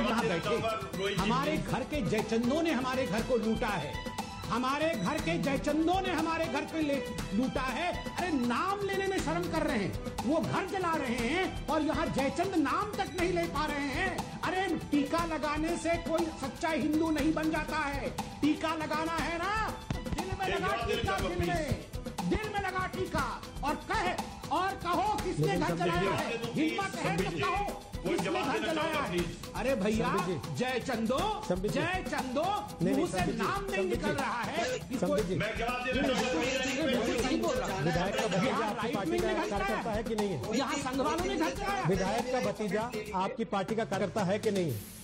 यहाँ बैठे, हमारे घर के जयचंदों ने हमारे घर को लूटा है, हमारे घर के जयचंदों ने हमारे घर को लूटा है। अरे नाम लेने में शर्म कर रहे हैं, वो घर जला रहे हैं और यहाँ जयचंद नाम तक नहीं ले पा रहे हैं। अरे टीका लगाने से कोई सच्चा हिंदू नहीं बन जाता है। टीका लगाना है ना, दिल में लगा टीका, दिल में लगा टीका, और कहो किसने घर जलाया है, हिम्मत है तो कहो किसने घर जलाया है। अरे भैया जयचंदो मुंह से नाम नहीं निकल रहा है। विधायक का भतीजा आपकी पार्टी का कार्यकर्ता है कि नहीं है? यहाँ संघ वालों ने घर जलाया। विधायक का भतीजा आपकी पार्टी का कार्यकर्ता है कि नहीं है?